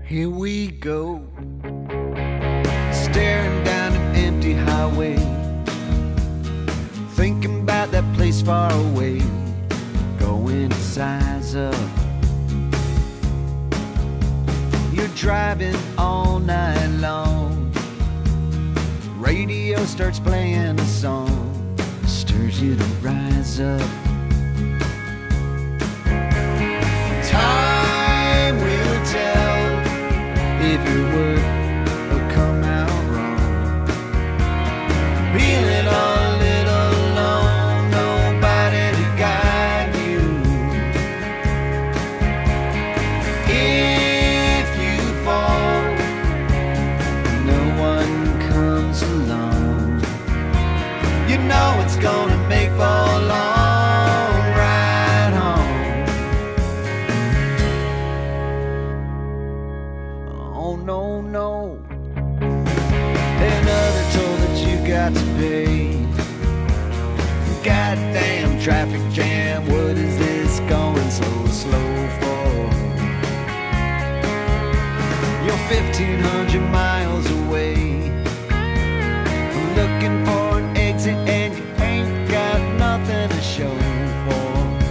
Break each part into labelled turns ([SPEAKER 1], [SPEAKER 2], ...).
[SPEAKER 1] Here we go, staring down an empty highway, thinking about that place far away, going to size up. You're driving all night long, radio starts playing a song, stirs you to rise up. Time will tell if your work will come out wrong. Feeling a little alone, nobody to guide you. If you fall, no one comes along. You know it's gonna make for a long ride home. Oh no, no. Another toll that you got to pay. Goddamn traffic jam, what is this going so slow for? You're 1,500 miles away, looking for an exit and you ain't got nothing to show for.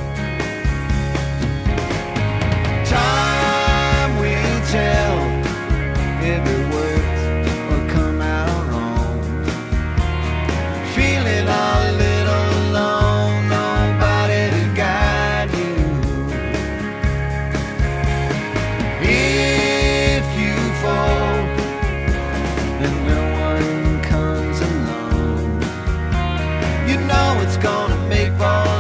[SPEAKER 1] Time will tell if it works or come out wrong. Feeling a little alone, nobody to guide you. If you fall, then no one comes along. You know it's gonna make for